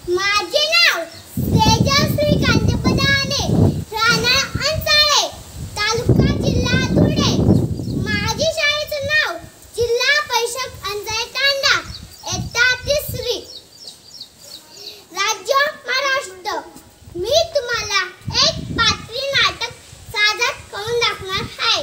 माझे नाव तेजश्री कांतपदाने, राहणार अंचाळे, तालुका जिल्हा धुळे. माझे शाळेचे नाव जिल्हा परिषद अंचाळे तांडा, इयत्ता 3री, राज्य महाराष्ट्र. मी तुम्हाला एक पात्री नाटक सादर करून दाखवणार आहे.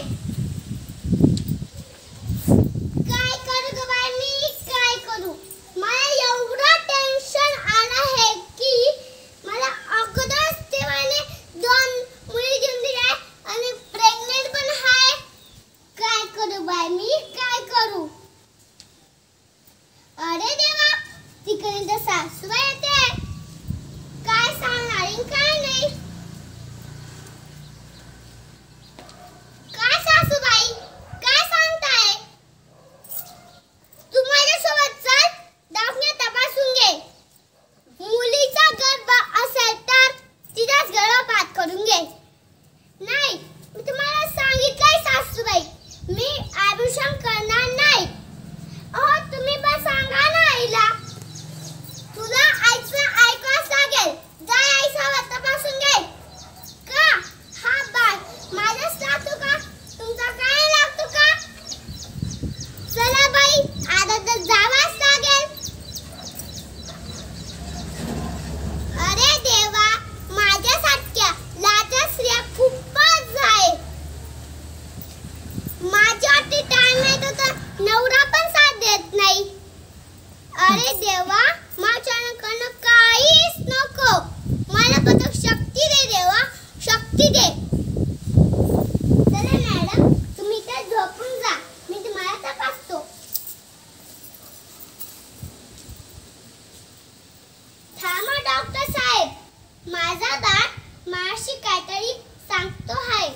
काय करू ग बाई, मी काय करू? मला एवढं टेन्शन आलं आहे की मला अगोदरच देवाने 2 मुली देऊन दिल्या आणि प्रेग्नेंट पण आहे. काय करू बाई, मी काय करू? अरे देवा, तिकडे तर सासूबाई येते. काय सांगणार आणि काय नाही? काय सासूबाई, काय सांगताय? तू माझ्यासोबत चल, दवाखान्यात तपासून घे. मुलीचा गर्भ असेल तर तिचाच गर्भपात करून घे. नाही, मी तुम्हाला सांगितलंय सासूबाई, मी अॅबॉर्शन करणार नाही. अहो तुम्ही पण सांगा ना आईला. तुला आईचं ऐकावंच लागेल. जा आईसोबत तपासून घे. का हा बाळ माझाच लागतो का? तुमचा काय लागतो का? चला बाई, आता तर जावाच लागेल. अरे देवा, माझ्यासारख्या लाचार स्त्रिया खूपच आहे. माझ्यावरती टाइम येतो तर नवरा पण साथ देत नाही. अरे देवा, माझ्याकडनं काहीच नको. मला फक्त शक्ती दे देवा, शक्ती दे. चला मॅडम, तुम्ही तर झोपून जा, मी तुम्हाला तपासतो. थांबा डॉक्टर साहेब, माझा बाळ माझ्याशी काहीतरी सांगतो आहे.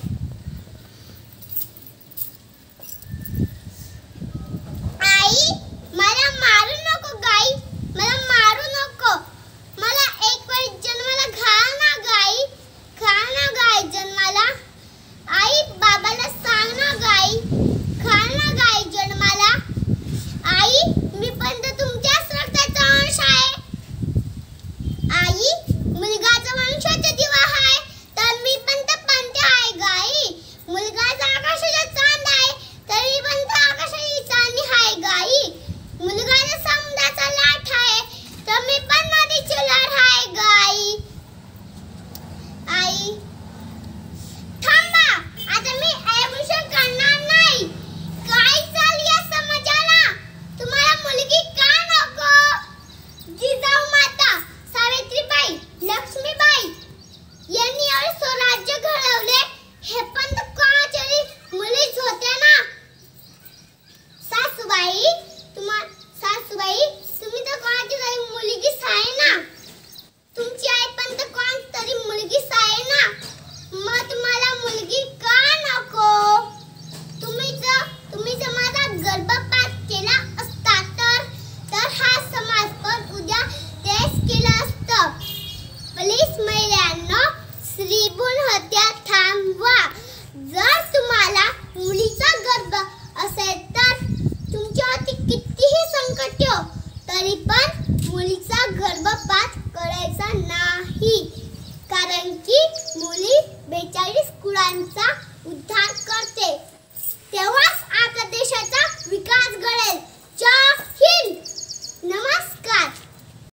आई, मला मारू नको गाई, मला मारू नको. मला एक वेळ जन्माला घाल ना गाई, घाल ना गाई जन्माला. आई, बाबाला सांग ना गाई, घाल ना गाई जन्माला. आई, मी पण तर तुमच्याच रक्ताचा अंश आहे. आई, मुलगाचा वंशाचा दिवा आहे तर मी पण तर पंथ आहे गाई. मुलगाचा आकाशाचा चांद आहे तर मी पण तर आकाशाची चांदणी आहे गाई. मुलगाचा समुद्राचा लाट आहे तर मी पण नदीची लाट आहे गाई. आई, थांबा, आता मी अॅबॉर्शन करणार नाही. काय चालू या समाजाला? तुम्हाला मुलगी का नको? जिजाऊ माता सावित्रीबाई, लक्ष्मीबाई यांनी एवढे स्वराज्य घडवले, हे पण तर कोणाच्या मुलीच होत्या ना. सासूबाई, तुम्ही तर कोणाची तरी मुलगीच आहे ना. तुमची आई पण तर कोणतरी मुलगीच आहे ना. मग तुम्हाला मुलगी का नको? तुम्ही जर माझा गर्भपात केला असता तर हा समाज पण उद्या तेच केलं असतं. प्लीज महिलांनो, स्त्रीभ्रूण हत्या थांबवा. जर तुम्हाला मुलीचा गर्भ असेल तर तुमच्यावरती कितीही संकट येऊ तरी पण मुलीचा गर्भपात